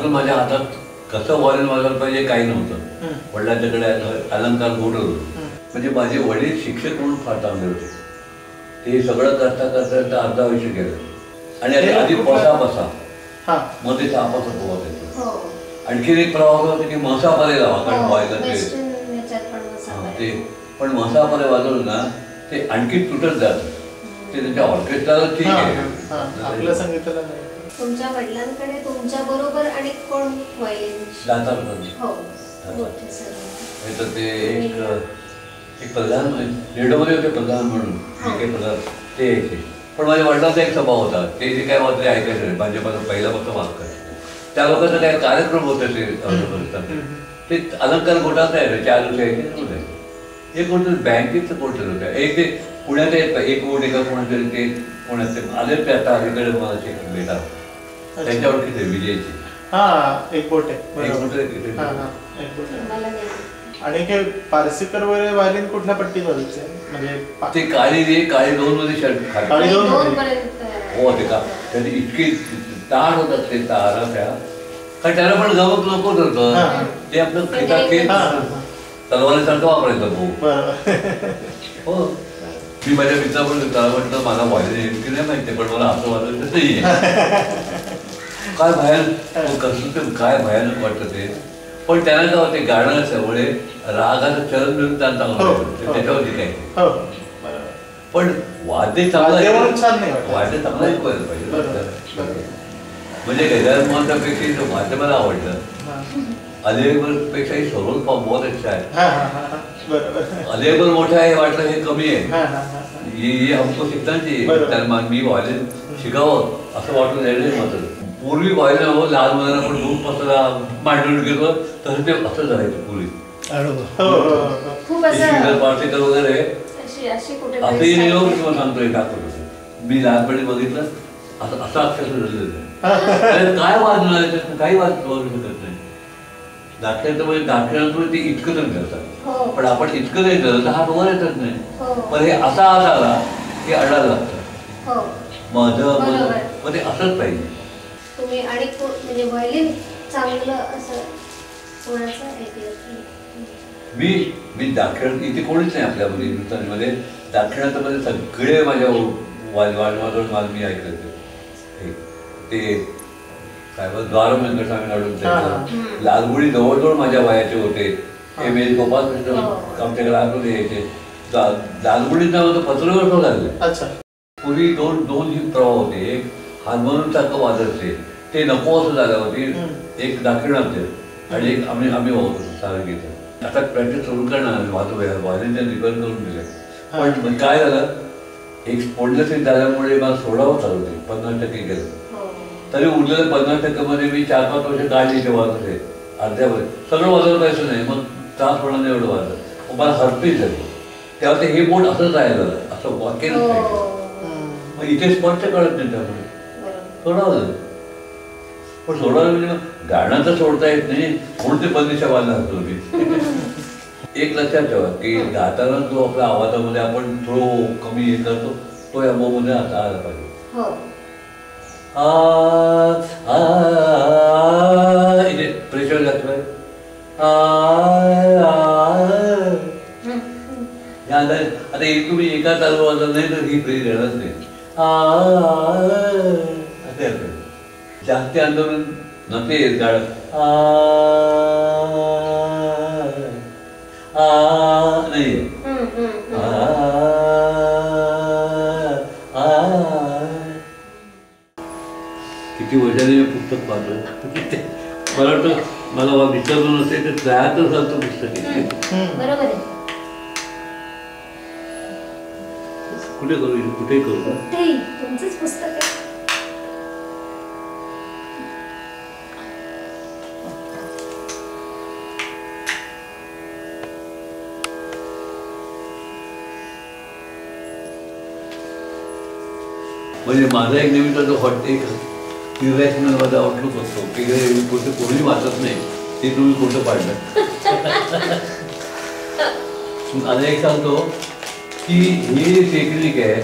अजून माझ्या हातात कसं व्हायलिन वाजवायला पाहिजे काही नव्हतं. वडिलांच्याकडे अलंकार गोड होतं. म्हणजे माझे वडील शिक्षक म्हणून फार चांगले होते. ते सगळं करता करता अर्धा वर्ष गेलं. आणि आधी बसा मग ते चापाचा प्रवास येतो. आणखीन एक प्रवास होता की मसापारे लावा, कारण व्हायला ते पण मसापारे वाजवलं ना ते आणखी तुटत जातं. ते त्यांच्या ऑर्केस्ट्राला ठीक आहे, आपल्या संगीताला नाही. तुमच्या वडिलांकडे तुमच्या बरोबर आणि कोण व्हायलिन ते एक प्रधान रेडिओमध्ये होते, प्रधान म्हणून प्रधान ते यायचे. पण माझ्या वडिलांचा एक स्वभाव होता, ते जे काय वाजले ऐकायचं नाही. भाजपाचा पहिला फक्त वाजता त्या लोकांचा काय कार्यक्रम होते ते अलंकार घोटाळता यायचं. 4 दिवस यायचे. एक कोणतं बँकेचं कोणतं होतं, एक ते पुण्यात एक वोट एका कोणातरी ते पुण्यात ते आले. ते आता अलीकडे मला बेटा त्यांच्यावर किती विजयची एक बोट आणि हे पारसीकर वगैरे व्हायलिन कुठल्या पट्टीत वाजवायचे? म्हणजे ते काळी 2 मध्ये शर्ट हो ते का त्याची इतकी तार होतात ते तारा त्या, कारण त्याला पण गवत नको होतं. ते आपलं तलवारीसारखं वापरायचं भाऊ. हो मी माझ्या मित्राबरोबर त्याला म्हटलं मला व्हायलिन की नाही माहिती, पण मला असं वाजवायचं नाही. काय भयानक कसं काय भयानक वाटतं ते. पण त्यांना काय होते गाणं त्यामुळे रागाचं चरण मिळून त्यांना त्याच्यावरती काय. पण वाद्य चांगलं वाद्य चांगलं ऐकवायला पाहिजे. म्हणजे गजानन मोहनपेक्षा वाद्य मला आवडलं. अलिबागपेक्षाही सरोज बहुत अच्छा आहे. अलिबाग मोठा आहे वाटलं हे कमी आहे. ये हमको शिकता चाहिए. मी व्हायलिन शिकावं असं वाटून राहिलं मात्र. पूर्वी व्हायला हो लहान मुलांना पण दूध पसरा मांडून घेतो तसं ते असं जायचं पूर्वी. पार्सेकर वगैरे असंही नाही हो किंवा सांगतोय दाखवतो. मी लहानपणी बघितलं असं असं अक्षर झालेलं काय वाजणार काही वाजवू शकत नाही. दाखल्याचं म्हणजे दाखल्यातून ते इतकं तर करतात, पण आपण इतकं नाही करत हात वर येतच नाही. पण हे असा हात आला की अडायला लागतं माझं. मग ते असंच पाहिजे. तुम्ही आणि म्हणजे व्हायलिन चांगलं असं कोणाचं ऐकलं? मी दाखिण्यात इथे कोणीच नाही आपल्यामध्ये हिंदुस्थानीमध्ये. दाखिण्यामध्ये सगळे माझ्या वाजवून मला मी ऐकलं. ते काय द्वार व्यंकटस्वामी काढून लालगुडी जवळजवळ माझ्या वयाचे होते. एम गोपालकृष्ण आमच्याकडे आतून यायचे. लालगुडीत नाव पत्रव्यवहार तो लागले. पूर्वी दोन ही प्रवाह होते. एक हार्मोनियम सारखं वाजवते ते नको असं झालं होती. एक दाखिणात आणि एक आम्ही वाजवतो सारंगीचं. आता प्रॅक्टिस सुरू करणार व्हायलिनच्या रिपेअर करून दिले. पण काय झालं एक स्पोंडलेसिस झाल्यामुळे मला सोडावं चालू होते. 50% गेलं. तरी उरलेलं 50% मध्ये मी 4-5 वर्ष काढली ते वाजवते. अर्ध्यामध्ये सगळं वाजवलं पाहिजे नाही. मग त्रास होणार नाही एवढं वाजत. मला हरपीच झाली. तेव्हा ते हे बोट असंच राहिलं असं वाक्यच नाही. मग इथे स्पर्श कळत नाही त्यामुळे सोडावं. पण सोडावं म्हणजे मग गाणं तर सोडता येत नाही म्हणून ते बंदिशा वाजला असतो मी. एक लक्षात ठेवा की गाताना जो आपल्या आवाजामध्ये आपण थोडं कमी हे करतो तो या मध्ये आता आला पाहिजे. इथे प्रेशर जातोय. आता एक तुम्ही एका चालू वाजत नाही तर ही प्रेस येणार नाही. जास्त आंदोलन नते गाड नाही. किती वर्षाने मी पुस्तक पाहतो. मला वाटतं मला विचारलं नसेल तर तयार झालं पुस्तक. बरोबर आहे. कुठे करू कुठे करू तुमचंच पुस्तक आहे. म्हणजे माझा एक नेहमीचा जो हॉट एक इरेशनल माझा आउटलुक असतो की कुठे कोणी वाचत नाही ते तुम्ही कुठं पाडलं. आता एक सांगतो की ही टेक्निक आहे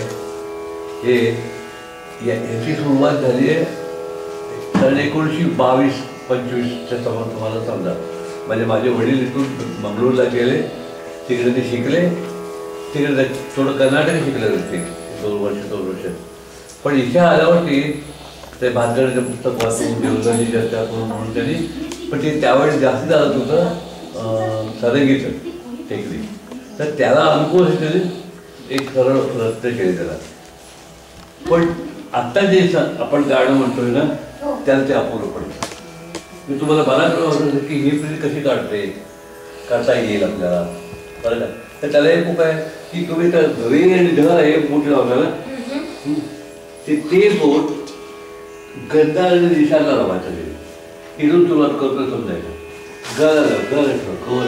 हे याची सुरुवात झाली आहे सन 1922 25च्या समोर तुम्हाला समजा. म्हणजे माझे वडील इथून मंगळूरला गेले, तिकडे ते शिकले, तिकडे थोडं कर्नाटक शिकले होते 2 वर्ष. पण इथे आल्यावरती ते भातगडीचं पुस्तक वाचून देवदाची चर्चा करून म्हणून त्यांनी, पण ते त्यावेळी जास्त चालत होतं सरंगीचं टेकडी. तर त्याला अनुकूल त्याने एक सरळ रस्ते केले त्याला. पण आत्ता जे आपण गाणं म्हणतोय ना त्याला ते अपुरं पडतं. मी तुम्हाला बराच वेळा होतं की ही पिढी कशी काढता येईल आपल्याला, बरं का. तर त्याला एक उपाय की तुम्ही तर रे आणि ढ हे बोट लावलं ना, ते बोट गंधा आणि दिशाला लावायचं. ते इथून सुरुवात करतो समजायचं. ग कवर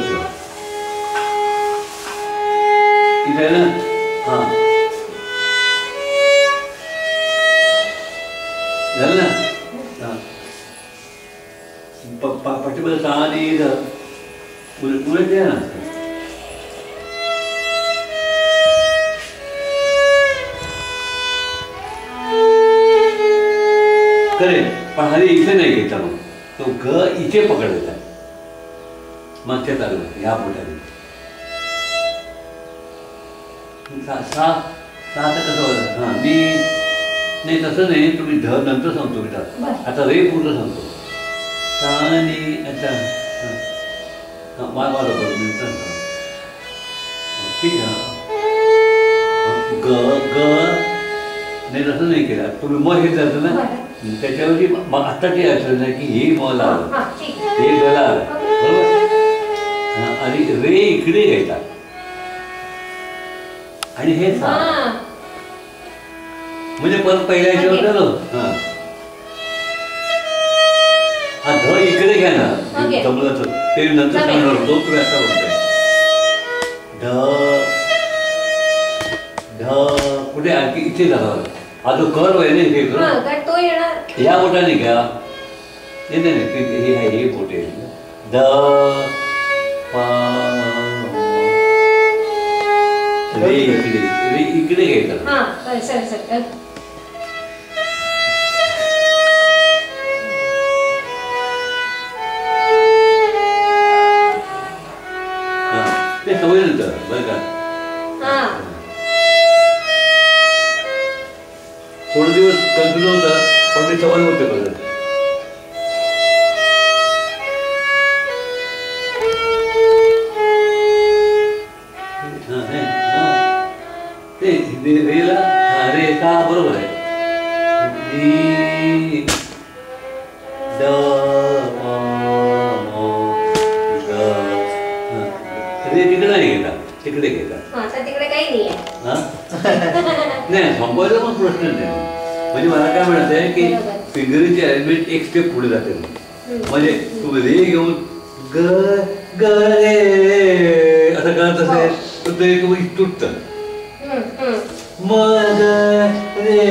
इथे ना. हां झालं ना. हां पाठीमध्ये 6 आणि पुढे द्या ना. करेल, पण हरी इथे नाही घ्यायचा. मग तो ग इथे पकडायचा मागच्या चालू ह्या बोटाने. सहा कसं होतं. हां मी नाही तसं नाही, तुम्ही ध नंतर सांगतो मी. आता रे पूर्ण सांगतो. आणि अच्छा हां मला करू ठीक आहे. ग नाही तसं नाही केलं तुम्ही. मग हे जातं ना त्याच्यावरती मग आत्ताची अडचण नाही की हे मला आलं, हे गला आलं, बरोबर. आणि रे इकडे घ्यायचा आणि हे म्हणजे परत पहिल्या याच्यावर झालं. हा ध इकडे घ्या ना जमलं ते नंतर सांगणार होतो. तुम्ही आता बोलताय ढ कुठे आणखी इथे झाला. हा जो कर्व आहे ना इथे ह्या बोटाने घ्या. हे बोट आहे द रे इकडे घ्यायचं. ते सवय नंतर बरं का. थोडे दिवस कंटिन्यू होता पण मी सवय होते परत. ते रेला रे का बरोबर आहे. रे तिकडे नाही घेता, तिकडे घेता. तिकडे काही नाही नाही संपवायचा पण प्रश्न नाही. म्हणजे मला काय म्हणत आहे की फिंगरीची अरेंजमेंट एक स्टेप पुढे जाते. म्हणजे तुम्ही रे घेऊन ग ग रे असं करत असेल तर ते तुम्ही तुटतं. मग रे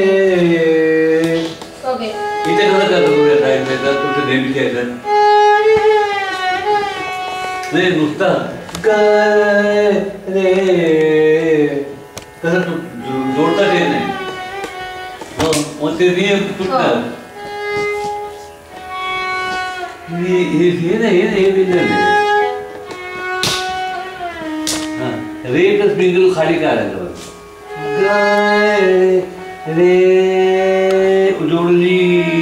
इथे कसं करता तुम्ही आता तुमचं नेहमी घ्यायचं नाही नुसता ग रे कसं जोडता येत नाही. मग ते रे तुटणार. हे नाही रे प्लस बिंदू खाली काढायचं. रे जोडली.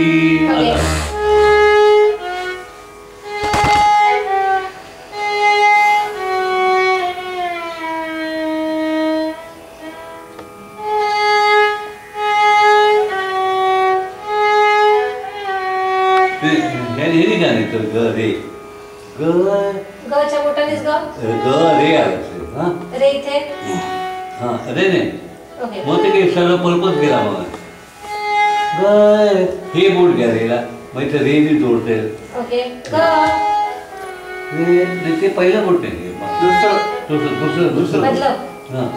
हे गाणे तर ग रे गच्या बोटानेच ग रे आलं. रे इथे हां रे नाही मग ते काही सगळं पर्पज गेला. मग हे बोट घ्या रेला मग ते रे बी जोडते. ते पहिलं बोट नाही दुसरं. हां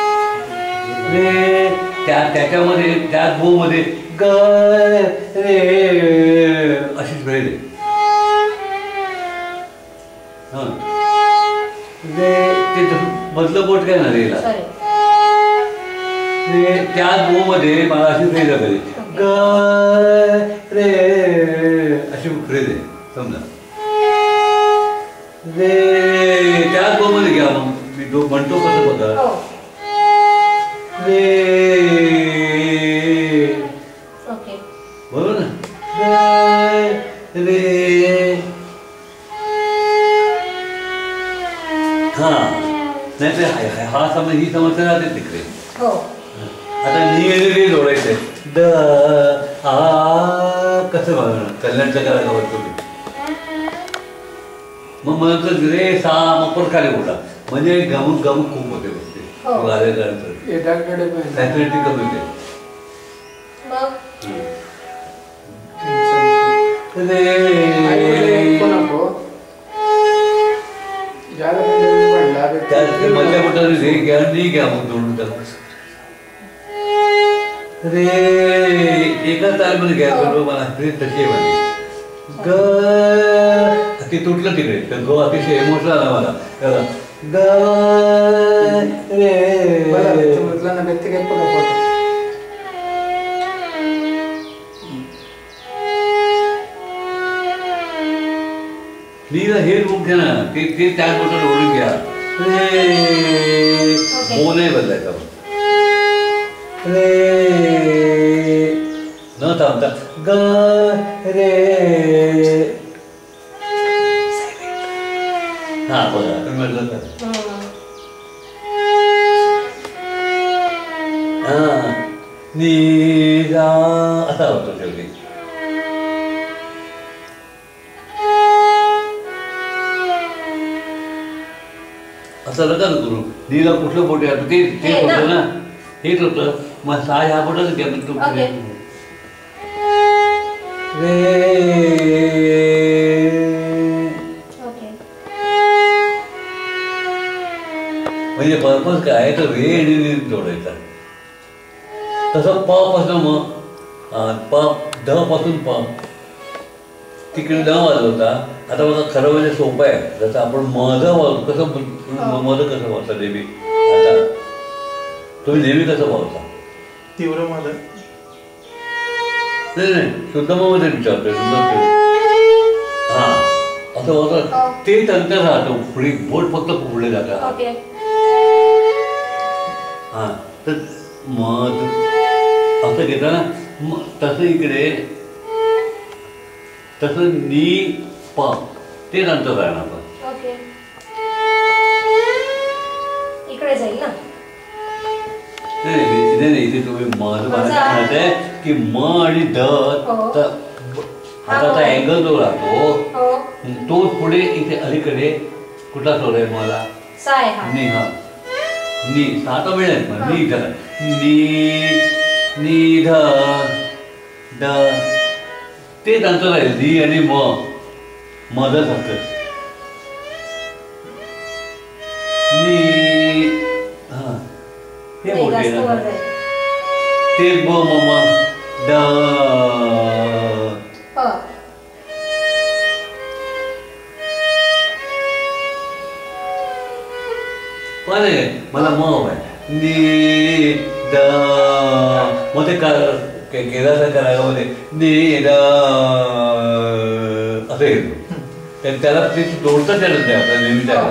रे त्याच्यामध्ये त्याच बो मध्ये ग रे अशीच वेळ आहे. हां रे ते मधलं बोट काय ना रेला त्याच बो मध्ये मला अशी फ्रेज आहे ग रे अशी फ्रेज आहे. समजा रे त्याच मध्ये घ्या मग मी म्हणतो कसं बघा हो रे ओके बरोबर ना रे हा नाही ते हा समज ही समस्या राहते तिकडे हो आता नी आणि रे जोडायचंय द आ कसं बघणार कल्याणचं करायला होतो तुम्ही मग म्हणत रे सा मग पण खाली बोला म्हणजे गमून खूप होते गोष्टी हो. एकाकडे फॅसिलिटी कमी होते मग त्या मधल्या बोटाने रे घ्या नाही घ्या मग जोडून टाका रे एका तालमध्ये घ्या बरोबर मला रे तशी आहे माझी ग ते तुटलं तिकडे तर गो अतिशय इमोशनल आला मला ग रे म्हटलं ना व्यक्ती काही पण नीला हे रूप घ्या ना ते त्याच बोटाने ओढून घ्या रे मो नाही बदलायचा रे न थांबता ग रे हा बघा तुम्ही म्हटलं तर हा नीला असा होतो शेवटी असं नका करू नीला कुठलं बोट आहे तेच होतं ना हेच होतं मग सा ह्या बोटाच घ्या ओके म्हणजे पर्पज काय तर रे आणि नी जोडायचा तसं प पासून मग प ध पासून प तिकडे न वाजवता आता माझं खरं म्हणजे सोपं आहे जसं आपण मध वाजवतो कसं मध कसं वाजता नेहमी आता तुम्ही नेहमी कसं वाजता तीव्र मध नाही शुद्ध मध्ये विचारतोय हा असं वाजत ते तंत्र राहतं पुढे बोट फक्त पुढे जातात ओके हा तर मध असं घेताना तसं इकडे तसं नी प ते नंतर राहणार आपण ओके इकडे जाईल ना नाही इथे तुम्ही मध म्हणत आहे की म आणि द हाताचा अँगल जो राहतो तो पुढे इथे अलीकडे कुठला स्वर आहे मला साय हा नी हा नी साता मिळेल मग नी ध नी नी ध द ते नंतर आहे नी आणि मध सारखं नी हा हे मोठे ना ते ब म ड पण मला म हवाय नी द मग ते गेल्याचा करायला नी द असं येतो त्याला ते जोडताच येणार नाही आपल्या नेहमी त्याला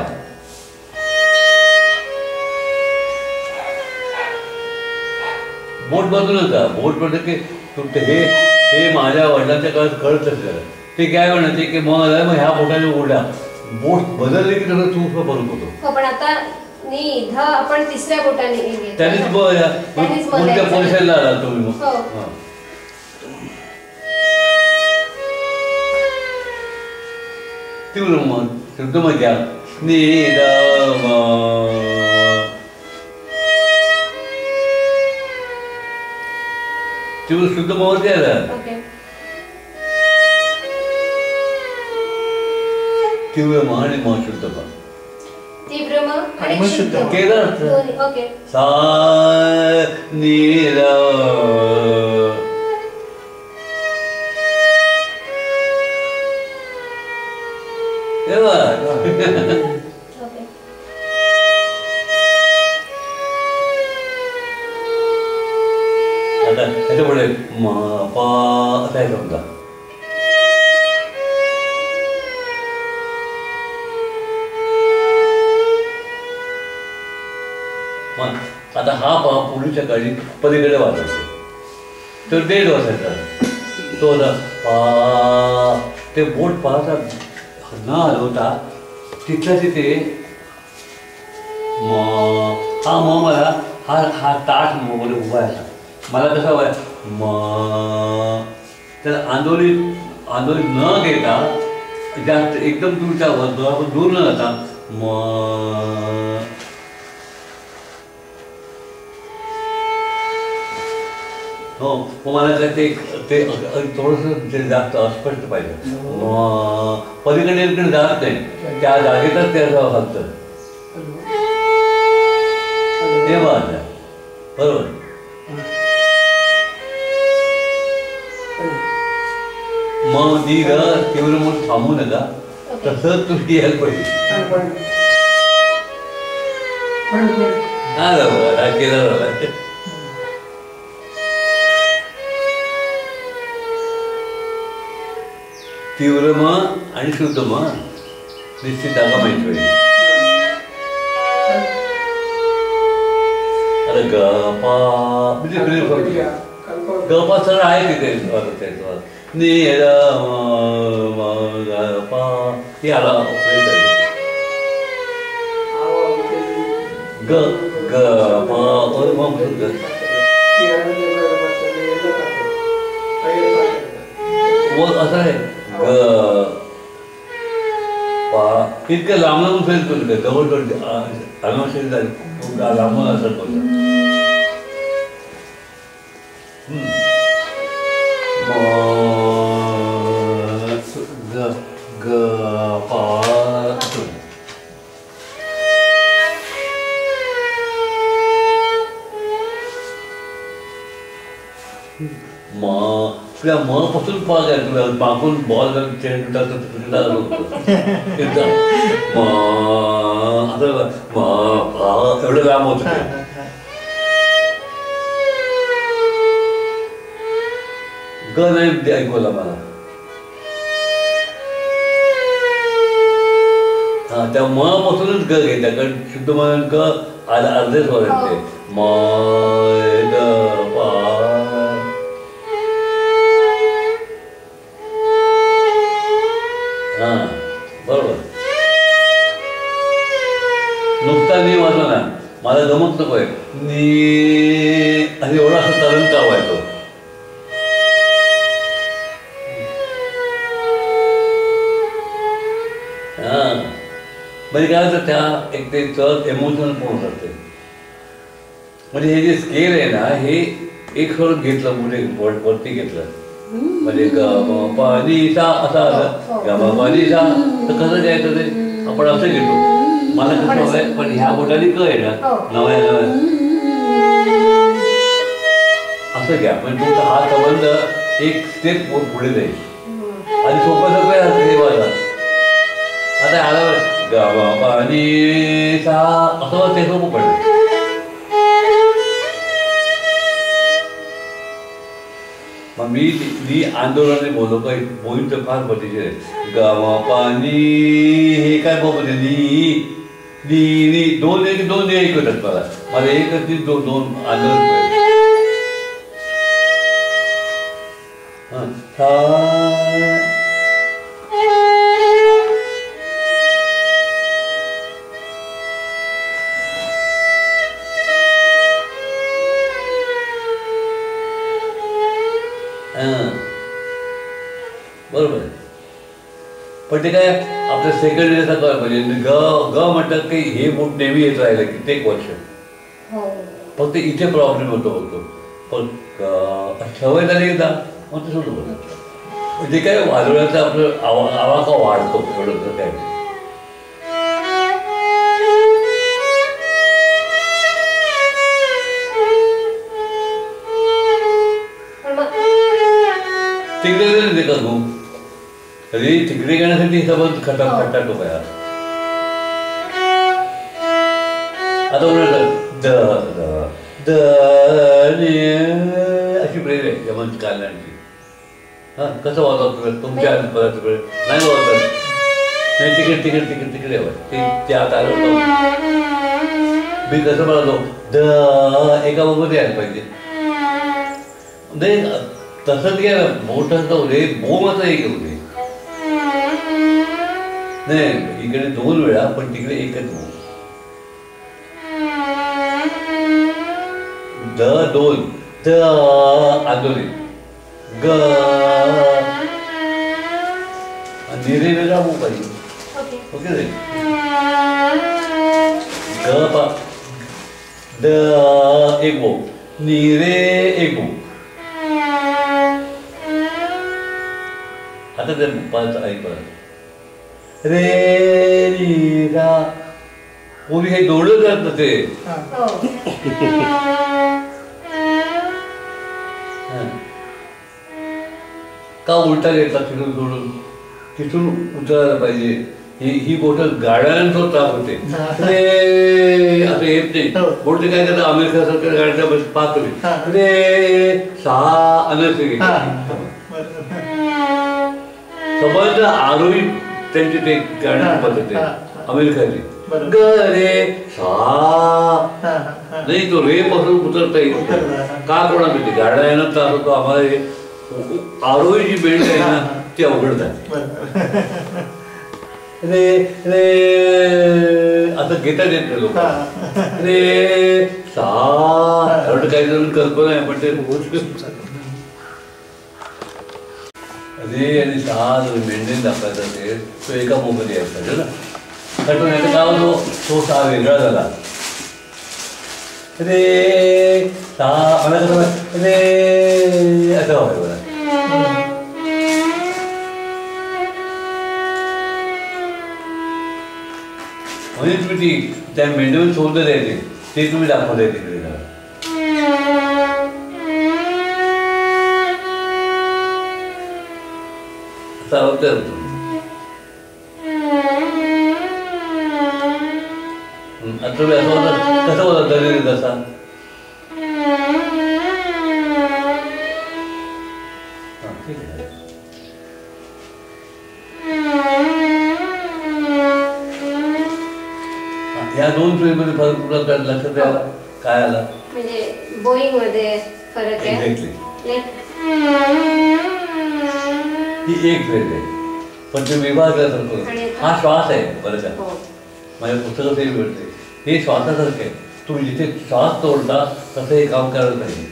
बोट बाजू नका बोट म्हणतं की तुमचं हे माझ्या वडिलांच्या काळात कळतच झालं ते काय म्हणायचे की मग ह्या बोटाने ओढा बोट बदलले की त्याला चूक फरक होतो पण आता नी ध आपण तिसऱ्या बोटाने त्यानेच पुढच्या पोलिसांना आला तुम्ही मग तीव्र मग शुद्ध मग घ्या नी तीव्र शुद्ध मग द्यायला तीव्र म आणि म शुद्ध म तीव्र म आणि शुद्ध केलं ओके सा नी र आता त्याच्यापुढे म प असं आहे समजा मग आता हा पूर्वीच्या काळी पलीकडे वाजायचे तो डेट वाजायचा तो होता ते बोट पाहता न हलवता तिथल्या तिथे हा मला हा ताठ मध्ये उभा आहे मला कसा हवा तर आंदोलित न घेता जास्त एकदम दूरच्या आपण दूर न जाता हो मला ते थोडंसं जास्त अस्पष्ट पाहिजे पलीकडे इकडे जात नाही त्या जागेतच ते असं फक्त ते बरोबर मग ती तीव्र मग थांबू नका तसंच तुझी यायला पाहिजे हा झाला केला झाला तीव्र म आणि शुद्ध म निश्चित जागा माहिती पाहिजे अरे गपा म्हणजे गपा सरळ आहे तिथे ती आला ग ग असं आहे इतकं लांब लांब फेल करू जवळ अनावश्यक लांबून असं करू म पासून पाग आहे तुला मागून बॉल चेंड एवढं लांब होत ग नाही ऐकवला मला हा त्या म पासूनच ग घेत्या कारण शुद्ध म्हणून ग अर्धेच वाजते म बरोबर नुकता मी वाजला ना मला जमत नकोय आणि एवढा असं तरण का व्हायचो म्हणजे काय होतं त्या एक ते चढ इमोशनल पूर्ण करते म्हणजे हे जे स्केल आहे ना हे एक सोडून घेतलं पुढे वरती घेतलं म्हणजे पाणीचा असा आलं पाणीचा तर कसं घ्यायचं ते आपण असं घेतो मला कसं हवंय पण ह्या बोटाने क आहे ना नव्या असं घ्या म्हणजे तुमचा हा संबंध एक स्टेप पुढे जाईल आणि सोपं सोपं असं हे बघा आता आला पाणीचा असं ते सोपं पडलं मग मी आंदोलनाने बोललो काही बोलून तर फार पतीचे आहे गावा पाणी हे काय बोलते नी दोन एक होतात मला एकच ती दोन आंदोलन बरोबर आहे पण ते काय आपल्या सेकंड इयरचा कळ म्हणजे ग म्हणतात की हे बोट नेहमी येत राहिलं कित्येक वर्ष फक्त इथे प्रॉब्लेम होतो पण सवय झाली एकदा मग ते सोडून बघा जे काय वाजवण्याचा आपलं आवाका वाढतो एवढं काय तिकडे नाही का तू अरे तिकडे घेण्यासाठी सबंध खटा टोपाय आता अशी प्रेर आहे जमन काढण्याची हा कसं वाजवत तुमच्या पदार्थाकडे नाही वाजवतात नाही तिकडे हवं ते त्यात आलं मी कसं म्हणतो द एका बरोबर यायला पाहिजे नाही तसंच घ्या ना मोठं जाऊ दे बोमाचा एक येऊ दे नाही इकडे 2 वेळा पण तिकडे एकच बो द 2 द आंदोली ग निरे वेगळा बो पाहिजे ओके रे ग पा द एक बो निरे एक बो आता ते 5 ऐक परत रे नी रा कोणी हे जोडलं जात ना ते का उलटा घेतला तिथून जोडून तिथून उतरायला पाहिजे ही गोष्ट गाड्यांचा त्रास होते रे असं येत नाही बोलते काय करतात अमेरिका सरकार गाड्यांच्या बस पाहतो रे 6 अनर्थ समज आरोही त्यांची ते गाण्याची पद्धत आहे अमेरिकाची ग रे सा नाही तो रे पासून उतरता येईल का कोणाला ते गाड्या येणं त्रास होतो आम्हाला आरोही जी बेल्ट आहे ना ती अवघड आहे रे रे असं घेता येत नाही लोक रे सा काही जण कल्पना आहे पण ते रे आणि 6 मेंढेन दाखवायचा असेल तो एका मोबाईल यायचा पाहिजे ना कारण नाही काय होतो तो 6 वेगळा झाला रे 6 मला कसं रे असं व्हायचं मला म्हणजे तुम्ही त्या मेंढीवर शोधलं द्यायचे ते तुम्ही दाखवता तिकडे कसं होता दलित कसा या 2 ट्रेनमध्ये फरक कुठला लक्षात द्यायला काय आला म्हणजे बोईंग मध्ये फरक आहे ही एक ट्रेन आहे पण ते विभागल्यासारखं हा श्वास आहे बरं का माझ्या पुस्तकात हे मिळते हे श्वासासारखं आहे तुम्ही जिथे श्वास तोडता तसं हे काम करायला पाहिजे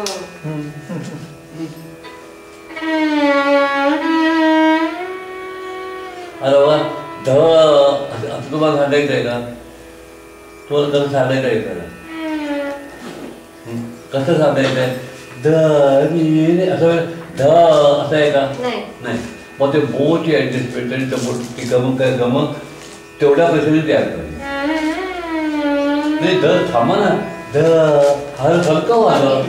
अरे बाबा ध असं तुम्हाला सांगायचं आहे का तुम्हाला कसं सांगायचं आहे का कसं सांगायचं आहे ध असं ध असं आहे का नाही मग ते बोची ऍडजस्टमेंट आणि ती गमक काय गमक तेवढ्या पैशाने तयार पाहिजे नाही द थांबा ना द हलका व्हायला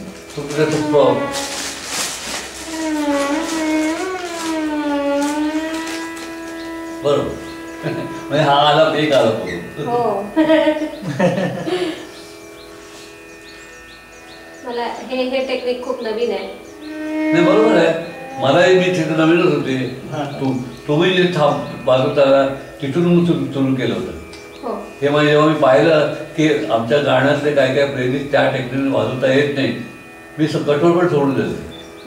बरोबर म्हणजे हा आला एक आला मला हे टेक्निक खूप नवीन आहे नाही बरोबर आहे मलाही मी तिथे नवीनच होते तुम्ही जे वाजवताना तिथून सुरू केलं होतं हे म्हणजे जेव्हा मी पाहिलं की आमच्या गाण्यातले काय काय प्रेमिक त्या टेक्निकने वाजवता येत नाही मी कठोर पण सोडून दिलं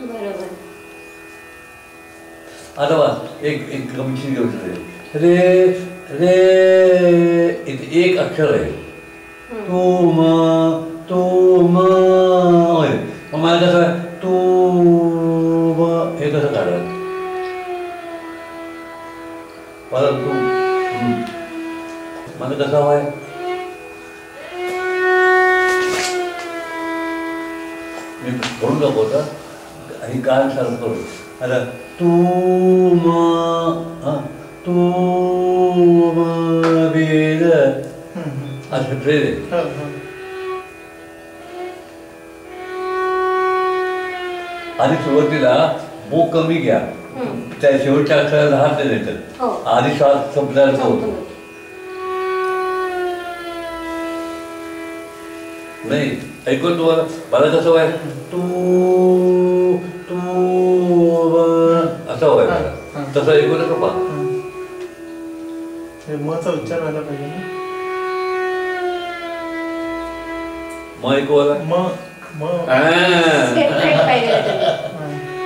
आता वा एक गमतीची गोष्ट आहे रे रे इथे एक अक्षर आहे तुम तुम मग मला कसं तू हे कसं काढायचं परंतु मला कसं हवंय मी म्हणून दाखवता आणि काल सारखं करू आता तू वेद असं ट्रेन आहे आणि सुरुवातीला बो कमी घ्या त्या शेवटच्या अक्षराला हात नाही देतात आधी श्वास संपल्याचा होतो नाही ऐकून तुम्हाला मला कसं व्हाय तू तू असं व्हायला तसं ऐकू नका पा मचा उच्चार व्हायला पाहिजे ना मग एक बोला म म सेपरेट पाहिजे तुम्ही.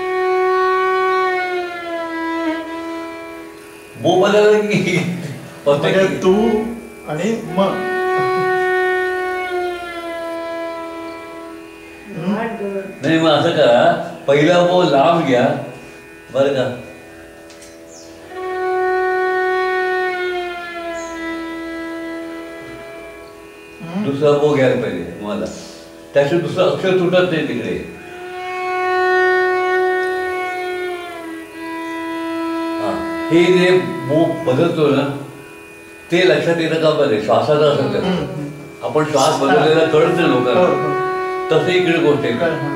मो बदलला की म्हणजे तू आणि म Not good. नाही मग असं करा पहिला मो लांब घ्या बरं का दुसरा मो घ्यायला पाहिजे तुम्हाला त्याशिवाय दुसरं अक्षर तुटत नाही तिकडे हा हे जे मो बदलतो ना ते लक्षात येणं का बरं श्वासाचं असं त्याचं आपण श्वास बदललेला कळत नाही लोकांना तसं इकडे गोष्ट आहे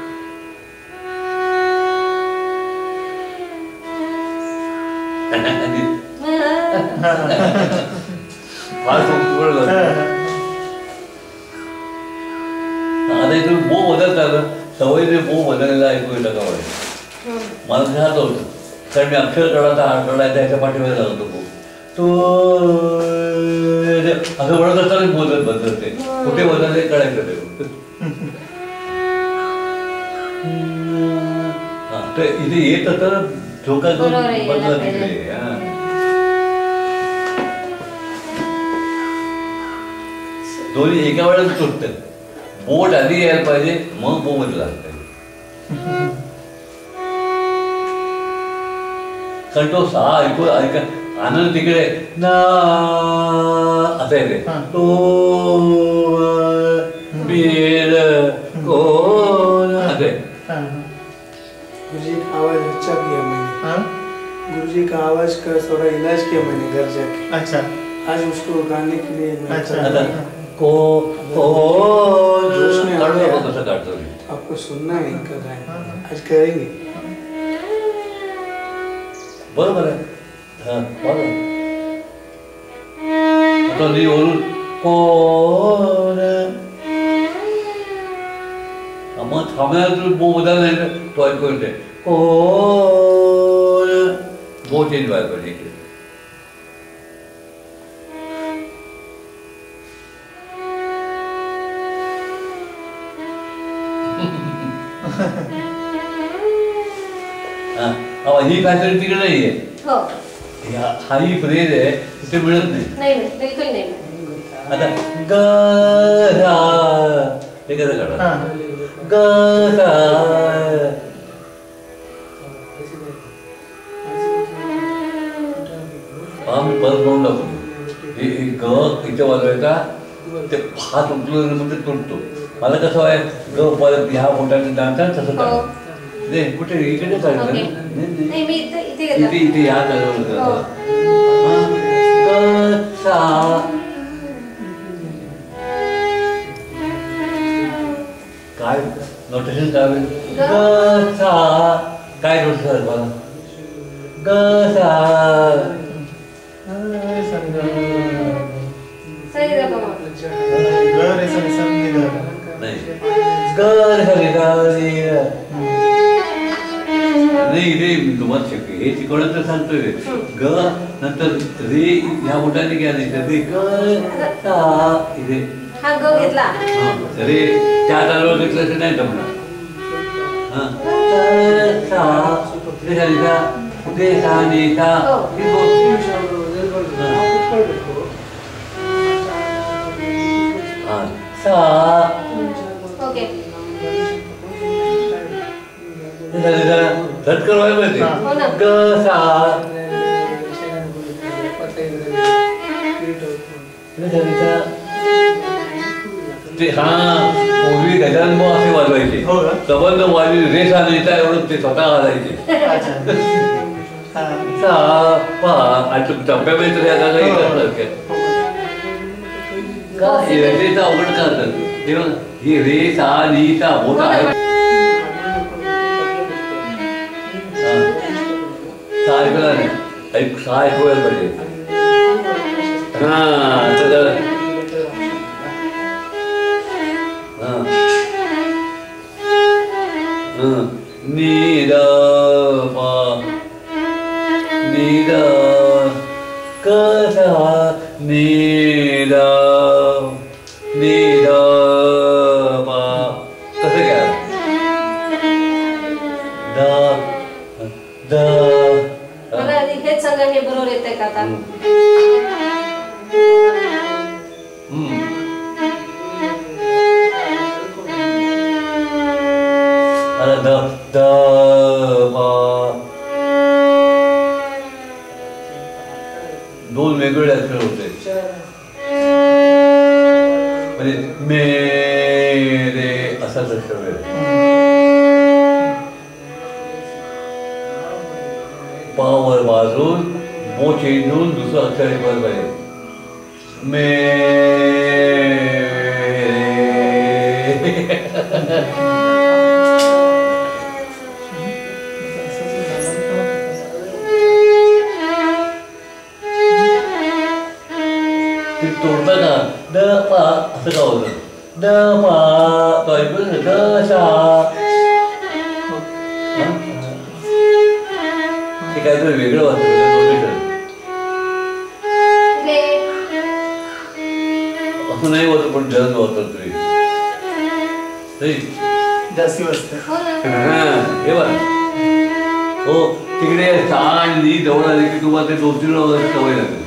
फार सोपं झालं आता इथून मो बदलता ना सवयीने मो बदललेला ऐकू येतं का वाटतं मला ध्यान होतं कारण मी अक्षर कळायचा ह्याच्या पाठीमध्ये लागतो खूप तो असं म्हणत असताना बदलते कुठे बदलले कळायचं ते हा तर इथे येत तर झोका बदला तिकडे हा दोन्ही एका वेळेला तुटतात बोट आधी यायला पाहिजे मग बो बदला पाहिजे कारण तो सहा ऐका आनंद तिकडे ना असं आहे तो बेड कोण असे गुरुजी का आवाज अच्छा किया मैंने गुरुजी का आवाज का थोड़ा इलाज किया मैंने घर जाके अच्छा आज उसको गाने के लिए मैं अच्छा को जोश में आ गया। कसं काढतो आपको सुनना है इनका गाना आज करेंगे बरोबर आहे हा बरोबर आता मी वरून कोण मग थांबण्याला बो बदल नाही तर तो ऐकू येते कोण बो चेंज व्हायला पाहिजे इकडे ही फॅसिलिटी तिकडे नाहीये हो हा ही फ्रेज आहे तिथे मिळत नाही नाही बिलकुल नाही आता गरा हे कसं काढा गरा हा मी परत म्हणून दाखवतो हे ग इथे वाजवायचा ते हात उठलो म्हणजे तुटतो मला कसं आहे ग परत ह्या मोठ्याने डान्सर तसं काढा नाही कुठे इकडे काढलं नाही मी इथे इथे इथे या काय नोटेशन काय काय नोटेशन मला नाही रे तुम्हाला शक्य हे शिकवणं तर सांगतोय ग नंतर रे ह्या मोठ्याने घ्या नाही तर रे ग इथे हा ग घेतला रे त्या तालावर घेतलं तर नाही जमणार ओके झटकर व्हायला पाहिजे हो ना ग सा ते हा पूर्वी गजानन असे वाजवायचे हो का? सबंध वाजवी रेस आणायचा एवढं ते स्वतः घालायचे सा पा आणि टप्प्यामध्ये तर या जागा रेचा अवघड करतात तेव्हा ही रे सा नी सा मोठा आहे सा ऐकला नाही ऐक सा ऐकवायला पाहिजे हा तर नीर नीर कसा नीर नीर बरोबर येते का आता? अरे द द मा दोन वेगवेगळे अक्षर होते म्हणजे मेरे असाच अक्षर आहे. पावर वाजून बो चेंज होऊन दुसरं अक्षर एक वर पाहिजे. ते तोडता का द पा असं का होतं द पा तो ऐकून द शा ते काहीतरी वेगळं वाटतं रे. असं नाही होतं पण जग वाटत तरी जास्ती वाजते. हो ना. हे बघ हो तिकडे आणि जवळ आली की तुम्हाला ते 2-3 वेळा सवय लागते.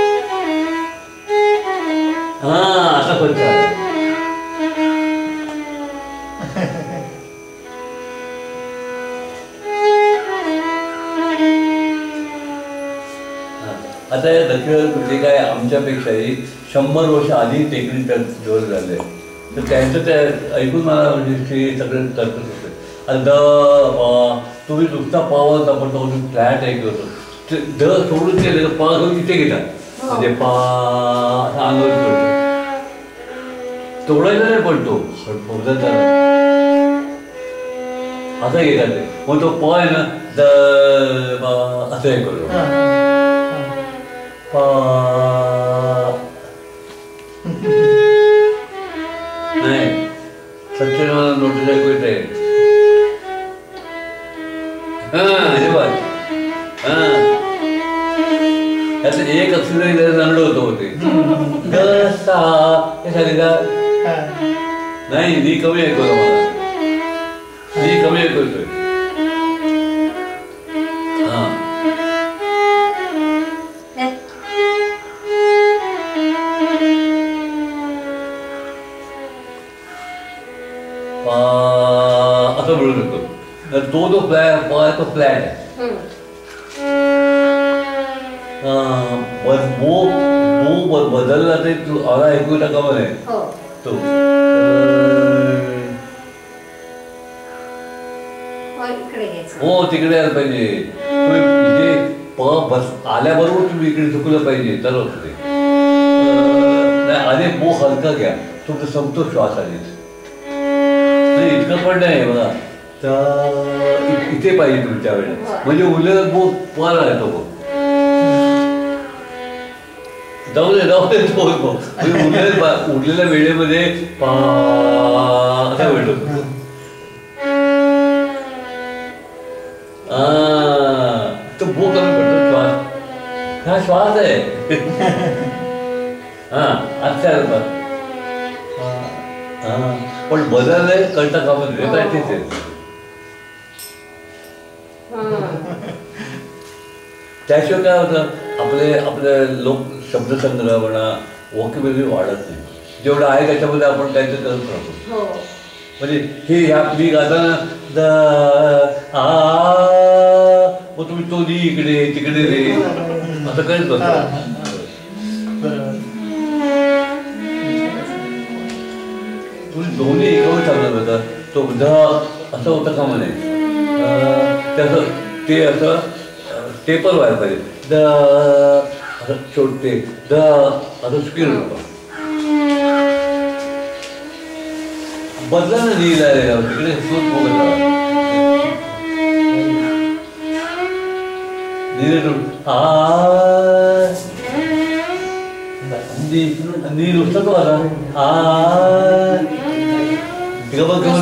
हा असा फरक आहे. आता या दक्षिण म्हणजे काय आमच्यापेक्षाही 100 वर्ष आधी टेक्निकल डेव्हलप झाले तर त्यांचं ते ऐकून मला म्हणजे ते सगळं करतच होते. आणि द पा तुम्ही नुसता पावाचा पण तो फ्लॅट ऐकलं होतं ते द सोडून केलं तर पा घेऊन इथे घेतात म्हणजे पा असा अंगावर पडतो तोडायला नाही पडतो पण असं घेतात ते मग तो प आहे ना द पा असं हे करतो नाही सत्य मला नोटीस ऐकू येते. हे बघ त्यातलं एक अक्षर दंड होते नाही नी कमी ऐकवलं मला नी कमी ऐकवतोय. हा असं म्हणू शकतो तो जो फ्लॅट तो फ्लॅट आहे. बो बदलला ते आला ऐकू टाका म्हणे तो हो तिकडे यायला पाहिजे. तुम्ही इथे प बस आल्याबरोबर तुम्ही इकडे झुकलं पाहिजे तर होतं ते नाही. आधी बो हलका घ्या तुमचा संपतो श्वास आधी इतकं पण नाही बघा इथे पाहिजे तुमच्या वेळेला म्हणजे उरलेला बो पाला येतो बघ जाऊ दे उरलेल्या वेळेमध्ये असा वेळ होतो. तो बो कमी पडतो श्वास हा श्वास आहे. हा अच्छा पण बदललंय कळता का म्हणजे काय तेच आहे. त्याशिवाय काय होतं आपले लोक शब्दसंग्रह म्हणा वोकॅब्युलरी वाढत नाही. जेवढं आहे त्याच्यामध्ये आपण काहीतरी करत राहतो. म्हणजे हे ह्या मी गाताना द आ मग तुम्ही तो नी इकडे तिकडे रे असं करीत बसतो. तुम्ही दोन्ही एकत्र चालत होता तो द असं होतं का म्हणे त्याचं ते असं टेपर व्हायला पाहिजे द असं छोटे द असं स्किल होतं बदला ना लिहिला तिकडे सूट बघा नी नुसतं तो आता गमत गमत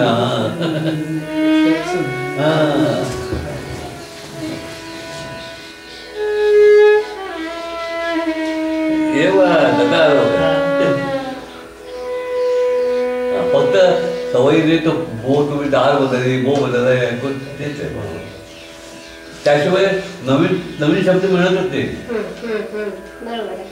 फक्त सवयीने तो बो तुम्ही दार बदलली बो बदललाय ऐकून तेच आहे त्याशिवाय नवीन नवीन शब्द मिळतच नाही. बरोबर आहे.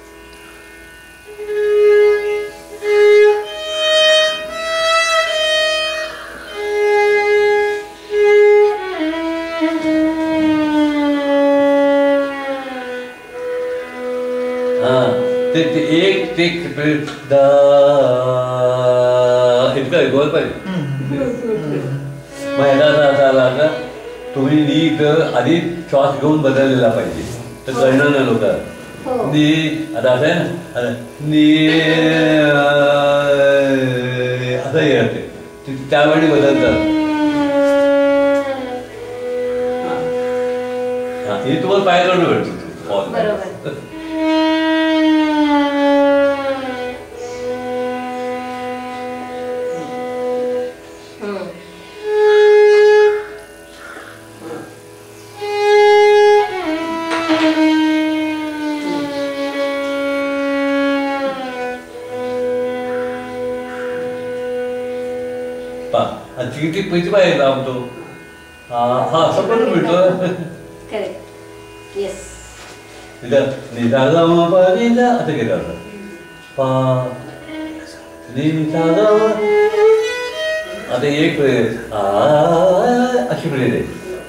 ते एक ते द इतकं ऐकवलं पाहिजे. मग ह्याला आता तुम्ही नी आधी श्वास घेऊन बदललेला पाहिजे तर कळणार नाही लोक. नी आता असं आहे ना, आता नी असं येते त्यावेळी बदलतात. हे तुम्हाला पायाकडून भेटतो. बरोबर. किती पैसे पाहिजे लावतो. हा असं पण भेटतो. करेक्ट. येस. निधा असं केलं होतं. पा निधा आता एक अशी प्लेट आहे.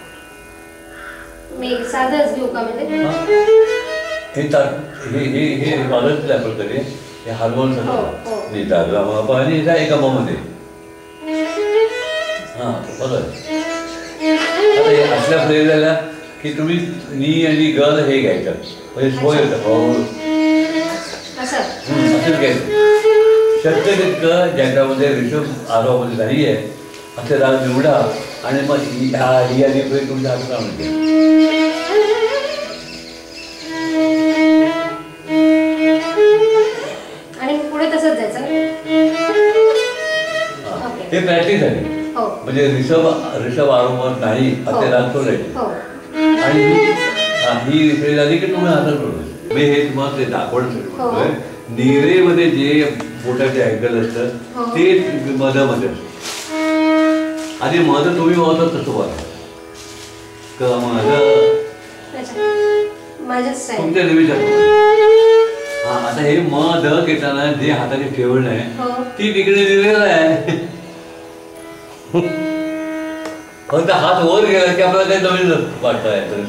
मी साधंच घेऊ का म्हणजे हे वाजत आपण तरी हे हार्मोन सगळं निधा गा निधा एका मध्ये. हां बरोबर. आता हे असल्या प्लेटला की तुम्ही नी आणि गल हे घ्यायचं म्हणजे सोय येतं. असंच घ्यायचं. शक्य तितकं ज्याच्यामध्ये ऋषभ आरोहामध्ये झाली आहे असे राग निवडा आणि मग ही आधी प्लेट तुमच्या हातात आणते. आणि पुढे तसंच जायचं. हे प्रॅक्टिस आहे. म्हणजे ऋषभ आरोह नाही असे राग सोडायचे. आणि ही रिपेअर झाली की तुम्ही हातात सोडतो. मी हे तुम्हाला ते दाखवण्यासाठी म्हणतोय. नीरेमध्ये जे बोटाचे अँगल असतं ते मधामध्ये असतं. आणि मध तुम्ही वाहतात तसं वाहता तुमच्या विचार. हा आता हे मध घेताना जे हाताने ठेवणं आहे ती तिकडे दिलेलं आहे. फक्त हात वर गेला की आपल्याला काही नवीन वाटतं आहे.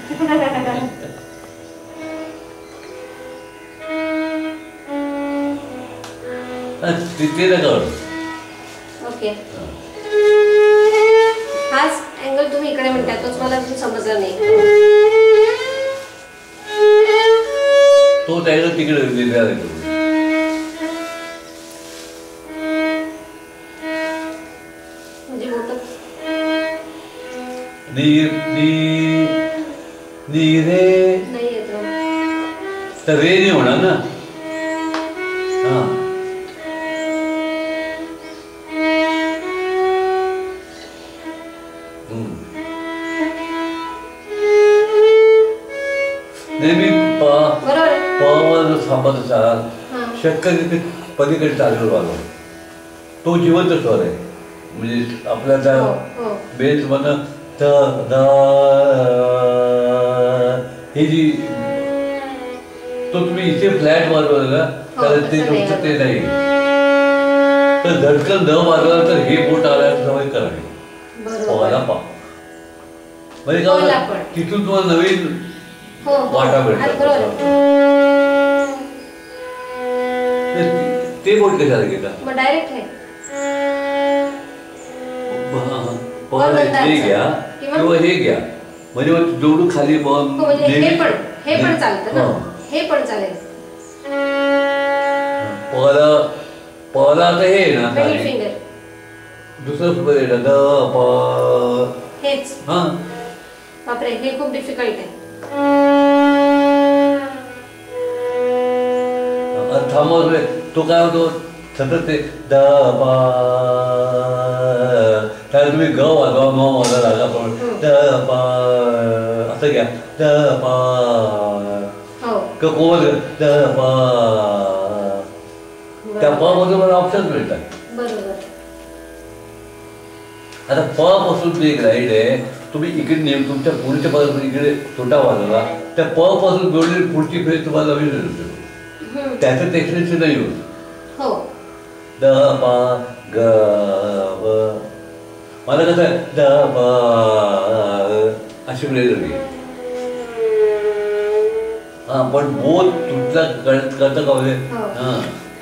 ते नका. ओके. हाच अँगल तुम्ही इकडे म्हणताय तोच मला अजून समजला नाही. तो त्याला तिकडे दिलेला आहे. तर रे नाही होणार ना. हा नेहमी पवार थांबत असाल शक्य तिथे पलीकडे चालू आलो तो जिवंत स्वर आहे. म्हणजे आपल्या त्या बेस मधनं ही जी तो तुम्ही इथे फ्लॅट वाजवला तर ते तुमचं ते नाही. तर धडकन न वाजवलं तर हे बोट आल्याचं सवय करावी. पोहायला पा म्हणजे का तिथून तुम्हाला नवीन वाटा भेटतात. ते बोट कशाला घेता. डायरेक्ट हे घ्या किंवा हे घ्या म्हणजे मग जेवढं खाली हे पण चालतं ना. हे पण चालेल. पला आता हे ना दुसरं सुपर येतं हेच. बापरे हे खूप डिफिकल्ट आहे. थांबव तो काय होतो सतत ते द पा त्याला तुम्ही ग वाजवा म वाजा लागा पण द पा असं घ्या द पा कोमल द पा त्या प मधून मला ऑप्शन मिळतात. बरोबर. आता प पासून एक राईड आहे तुम्ही इकडे नेम तुमच्या पुढच्या पदापासून इकडे छोटा वाजवला त्या प पासून जोडलेली पुढची फ्रेज तुम्हाला नवीन येतो त्याचं एक्सप्रेन्स नाही होत. हो द पा ग व मला कसं आहे द पा अशी फ्रेज होती. हा पण बोध तुमचा कळतं का म्हणजे हा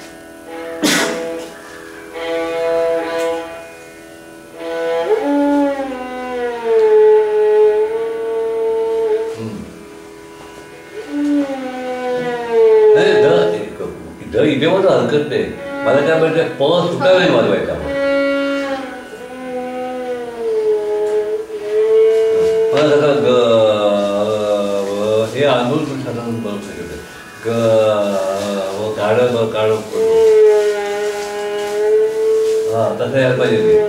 इथे मात्र हरकत नाही. मला काय म्हणजे प सुद्धा नाही वाजवायचा. मला कसं ग हे आंदोलन पण साधारण बरोबर सांगितलं ग काढ काढ हा तसं यायला पाहिजे ते.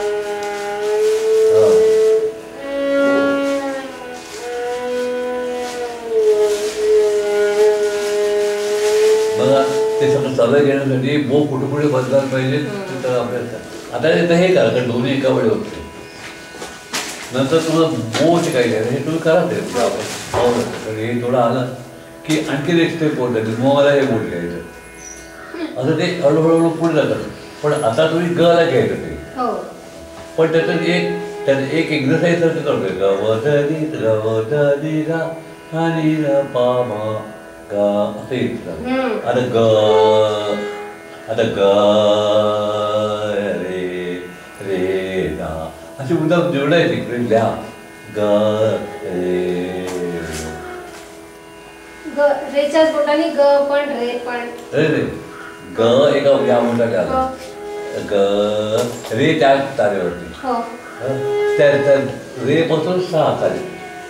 बघा ते सगळं चालू घेण्यासाठी बो कुठे कुठे बदलायला पाहिजे तर आपल्याला आता हे करा कारण दोन्ही एका वेळी होते. नंतर तुम्हाला बो शिकायचं आहे हे तुम्ही करा ते आपण हे थोडं आलं की आणखी एक स्टेप बोट जाते मग मला हे बोट घ्यायचं असं ते हळूहळू पुढे जातात. पण आता तुम्ही गला घ्यायचं ते पण त्याच्यात एक एक्झरसाईज सारखं करतोय गवधनी गा आणि पा मा गा असं येतं. आता ग रे रे गा अशी मुद्दाम जोडायची इकडे लिहा ग रे रेच्याच बोटाने ग पण रे पण रे रे ग एका या बोटाने आलं ग रे त्या तारेवरती त्या रे पासून 6 तारे.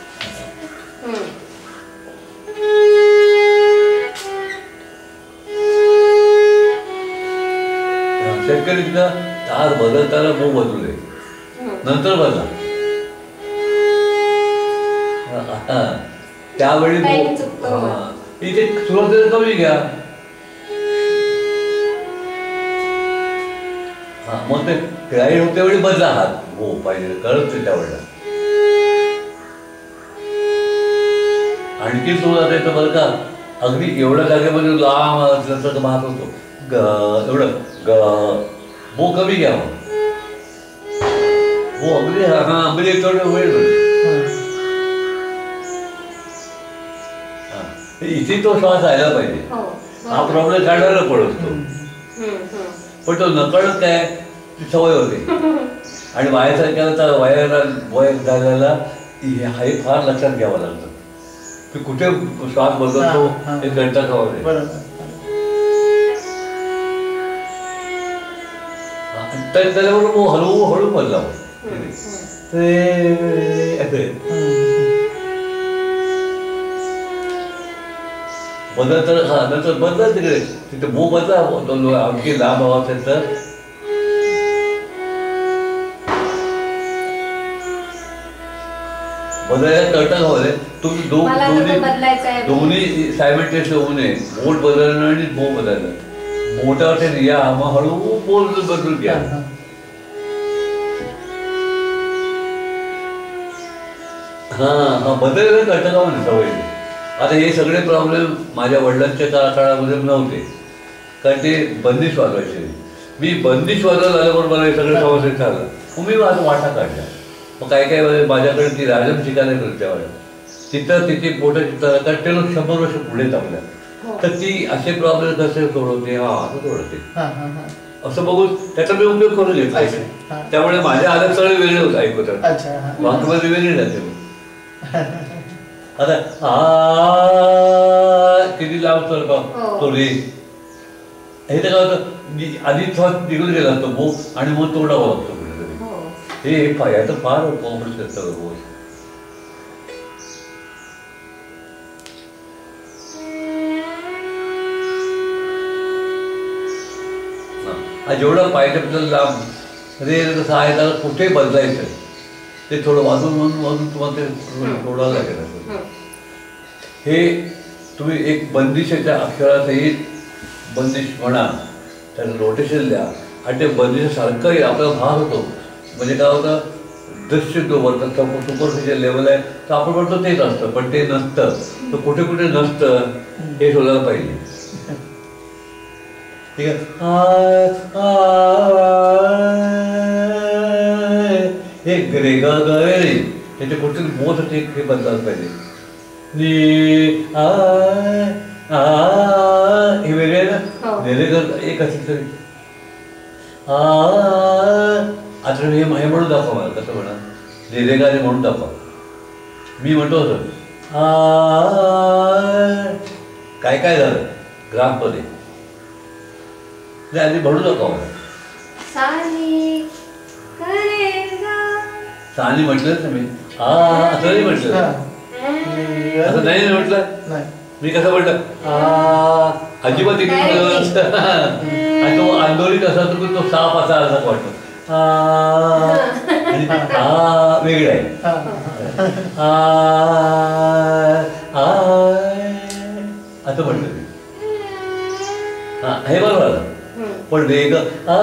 शेतकरी तार बदलताना मग बदलले नंतर बदला त्यावेळी इथे सुरुवातीला कमी घ्या. मग ते ग्राईड होत्या वेळी बदला हात हो पाहिजे कळत त्या वेळेला. आणखी सुरुवात आहे तर बरं का अगदी एवढ्या जागेमध्ये लांब असल्याचं मात होतो ग एवढं ग बो कमी घ्या मग हो अगदी हा म्हणजे तेवढं वेळ इथे तो श्वास राहायला पाहिजे. हा प्रॉब्लेम काढायला पडतो पण तो नकळत काय ती सवय होते. आणि वायासारख्याला तर वय झालेला हे फार लक्षात घ्यावं लागतं की कुठे श्वास बदलतो हे घंटा खावं त्याच्याबरोबर मग हळूहळू बदलावं. बदल तर हा नंतर बदला तिकडे तिथे बो बदला आणखी लांब हवा असेल तर बदलायला कळतं हवं. तुम्ही दोन्ही सायमेंटेस होऊ नये. बोट बदलणं आणि बो बदलणं. बोटावर या मग हळू बोल बदलून घ्या. हा बदलायला कळतं का म्हणजे सवय. आता हे सगळे प्रॉब्लेम माझ्या वडिलांच्या काळामध्ये नव्हते कारण ते बंदिश वाजवायचे. मी बंदिश वाजवायला आल्याबरोबर मला हे सगळं समस्या झालं. मग मी माझा वाटा काढला. मग काय काय माझ्याकडे ती राजम शिकायला करते त्यावेळेला तिथं तिथे मोठं चित्र कारण ते लोक 100 वर्ष पुढे थांबल्या तर ती असे प्रॉब्लेम कसे सोडवते असं सोडवते असं बघून त्याचा मी उपयोग करून घेतला. त्यामुळे माझ्या आलं सगळे वेगळे होत ऐकवतात वाक्यमध्ये वेगळे जाते. आता किती लांब तो रे हे तर काय होतं आधी निघून गेला असतो बो आणि मग तोडावा लागतो कुठेतरी. हे याचं फार कॉम्प्लिकेट असतं. जेवढं पाहिजे आपल्याला लांब रे कसं आहे त्याला कुठे बदलायचं ते थोडं वाजून तुम्हाला ते थोडं लागेल. हे तुम्ही एक बंदिशाच्या अक्षरासहित बंदिश म्हणा त्याचं रोटेशन द्या आणि ते बंदिशासारखंही आपला भाग होतो. म्हणजे काय होतं दृश्य जो वर्तन सुपरफिशियल लेवल आहे तर आपण म्हणतो तेच असतं, पण ते नसतं. तर कुठे कुठे नसतं हे शोधायला पाहिजे. ठीक आहे. हे रेगा गळे त्याचे कुठे मोठ हे बदलायला पाहिजे. हे वेगळे आहे ना. रेगा एक असेल तरी आता हे म्हणून दाखवा मला. कसं म्हणा रेगाने म्हणून दाखवा. मी म्हणतो होतं काय काय झालं ग्राममध्ये आधी म्हणून दाखवा मला. सानी म्हटलं ना मी. असं नाही म्हटलं. असं नाही म्हटलं. मी कसं म्हटलं अजिबात आणि तो आंदोलित असा तर तो साप असा असं वाटतो. वेगळं आहे. असं म्हटलं मी. हे बरोबर आलं. पण वेग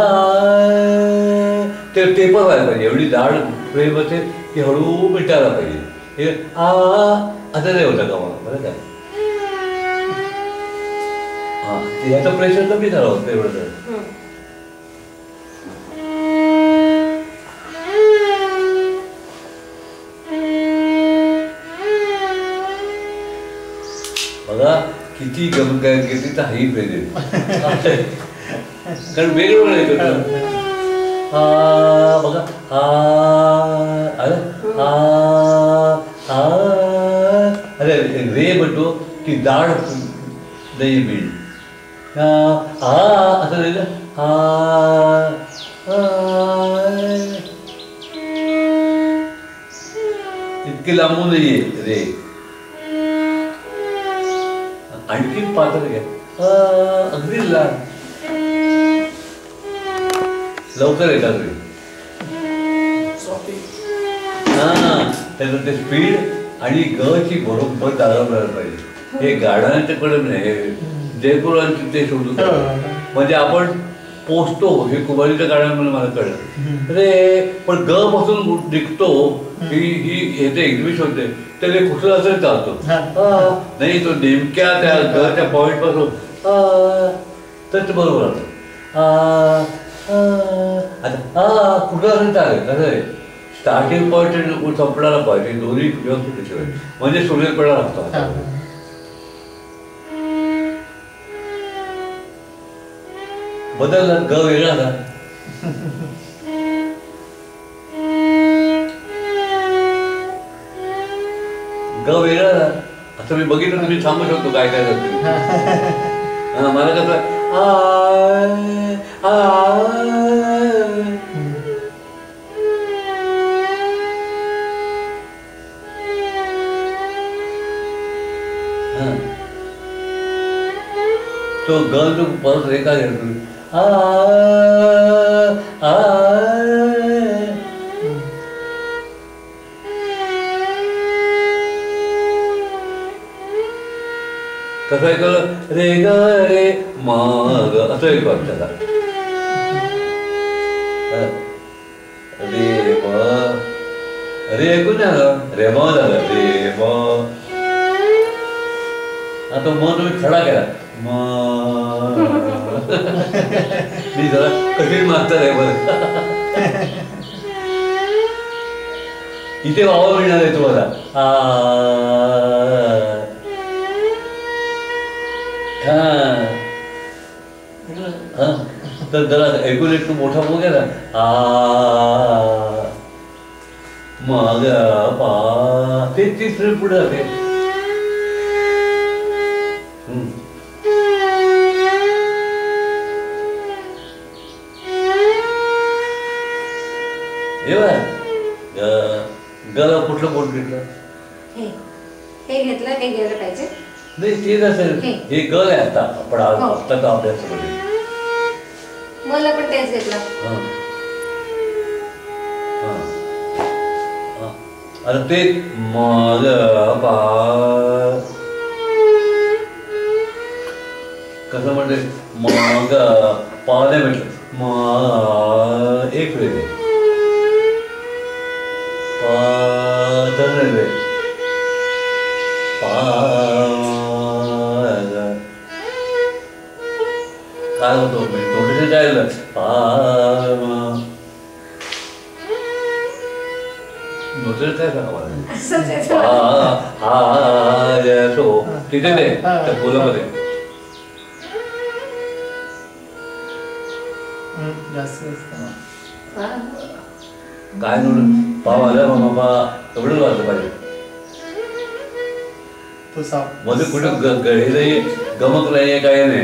ते टेपर व्हायला पाहिजे. एवढी जाड फ्रेम असेल ती हळू मिटायला पाहिजे. हे असं नाही होतं का मला बरं का. ह्याचं प्रेशर कमी झालं होतं एवढं तर. बघा किती किती हाई पाहिजे. कारण वेगळं येतं बघा. अरे रे म्हणतो की जाड नाही बीड. असं नाही ना. इतके लांबून नाहीये रे. आणखी पात्र घ्या. अगदी लवकर येतात रे. त्याचं ते स्पीड आणि गची बरोबर जागा पाहिजे. हे गाड्यांच्याकडे नाही. जयपुरांचे ते शोधू म्हणजे आपण पोचतो. हे कुमारीच्या गाड्यांमध्ये मला कळलं रे. पण ग पासून निघतो ही हे ते एक्झिबिशन होते तर ते कुठलं असेल चालतो नाही. तो नेमक्या त्या गच्या पॉईंट पासून तर ते बरोबर आता कुठं असेल चालेल. कसं आहे स्टार्टिंग पॉईंट संपणारा पॉईंट हे दोन्ही व्यवस्थित म्हणजे सुरेलपणा लागतो. बदलला ग वेगळा ना. ग वेगळा ना. असं मी बघितलं तुम्ही सांगू शकतो काय काय करतो. मला कसं तो ग तो परत रेखा घेतो. कसं ऐकलं रे ग रे मग असं ऐकू आपल्याला. रे म रे ऐकून झालं रे म झालं रे म. आता मग तुम्ही खडा केला मी जरा कठीण मागतात आहे बरं. इथे वावर मिळणार आहे तुम्हाला. तर जरा ऐकून एक मोठा बोल आहे ना. मग ते तिसरे पुढे जाते. गला कुठलं बोट घेतलं हे घेतलं हे गेलं पाहिजे नाही. ते नसेल हे गल आहे आता आपण आत्ताचा अभ्यासामध्ये. मला पण तेच घेतलं. अरे ते मला कसं म्हणते मग पाहण्या म्हटलं एक वेळ काय होतो मी थोडेसे जायला नोटेल काय सांगा असंच आहे. तिथे नाही त्या बोलामध्ये जास्त असतं. काय नोट पाव आला बाबा एवढंच वाजलं पाहिजे तो साप मध्ये कुठे हे नाही गमक नाही काय नाही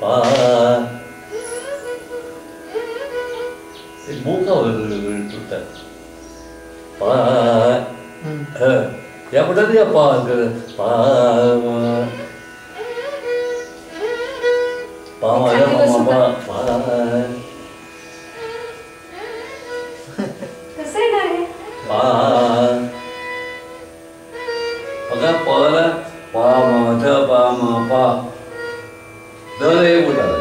मोका तुटतात या कुठं या कसं येणार आहे? बघा पाला पा म ध पा म पा दर हे बोलतात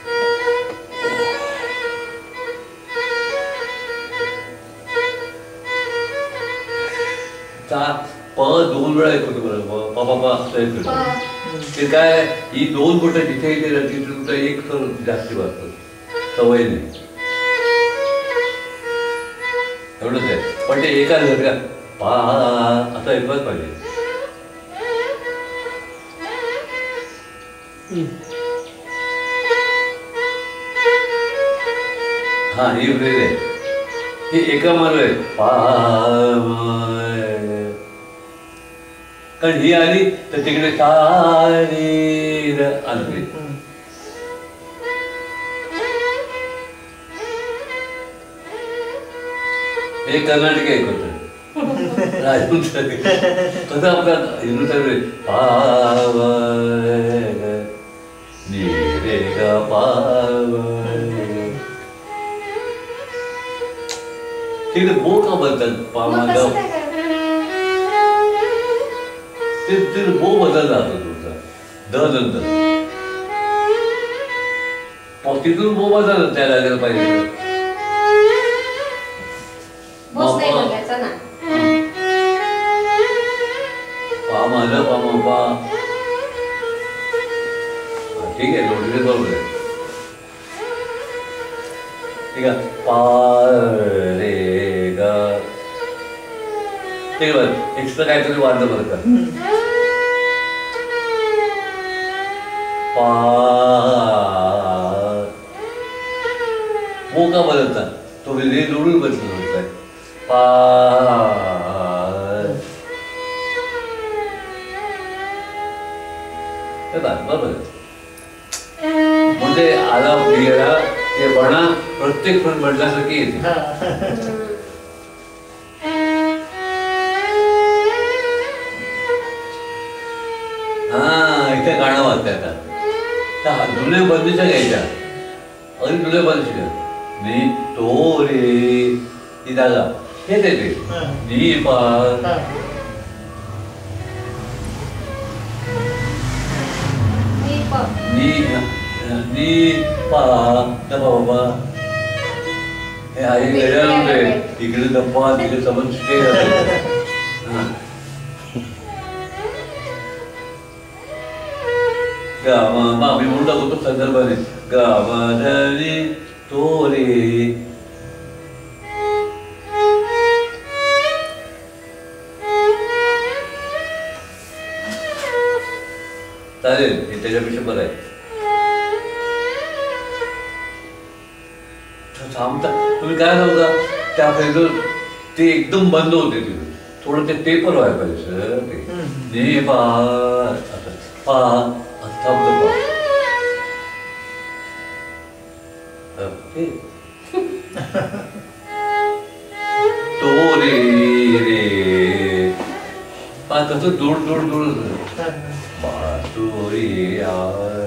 प दोन वेळा ऐकतो बरं पा पा पा असं ऐकतो ते काय ही दोन बोटं जिथे येते तिथे कुठं एक तर जास्ती वाजतात सवय नाही एवढंच आहे पण ते एका का पा असं ऐकलंच पाहिजे हा ही ब्रेड आहे ही एका मार्ग आहे कारण ही आली तर तिकडे सारी आली हे कर्नाटक ऐकत राजपूत कसं आपला हिंदुस्थान पाव रे ग पाव तिकडे बो का बदलतात मग कसं काय करणार? ते बो बदल जातो तुमचा द नंतर तिथून बो बदल त्या लागेल पाहिजे बोस नाही बघायचा ना. पाम आलं पाम पा ठीक आहे लोटले बरोबर आहे ठीक आहे पा रे ग ते बघ एक्स्ट्रा काहीतरी वाढलं बरं का पा मो का बदलता तो रे जोडून बदलत पा बरोबर म्हणजे आला गेला ते म्हणा प्रत्येक पण म्हटल्यासारखी येते हा इथे गाणं वाचतंय आता जुने बंदीच्या घ्यायच्या अगदी जुने बंदीच्या मी तो रे ती दादा हेच येते नी पा नी पा डबा बाबा हे आई गड्या नव्हते इकडे डब्बा तिकडे समज स्टे गावा मी म्हणून टाकतो संदर्भाने गावाधरी तो रे चालेल हे त्याच्यापेक्षा बरं आहे थांबता तुम्ही काय सांगता त्या फ्रेजर ते एकदम बंद होते तिथे थोडं ते टेपर व्हायला पाहिजे सर ते पा पा थांबतो तो रे रे पा कसं दूर दूर दूर पातोरी